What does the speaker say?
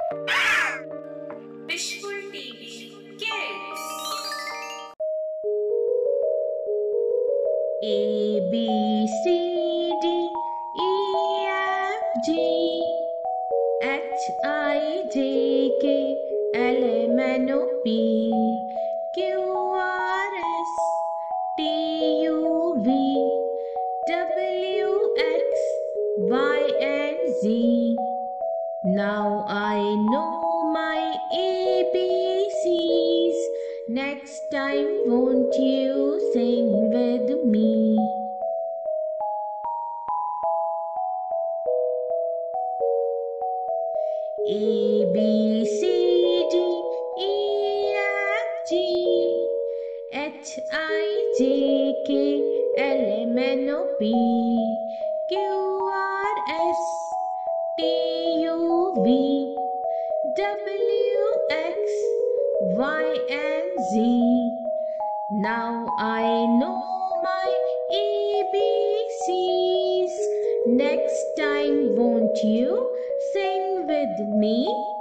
Wishful TV Kids. A B C D E F G H I J K L M N O P Q R S T U V W X Y and Z. Now I know my ABCs. Next time, won't you sing with me? A B C D E F G H I J K L M N O P Q R S T U V W X Y and Z. Now I know my ABCs. Next time, won't you sing with me?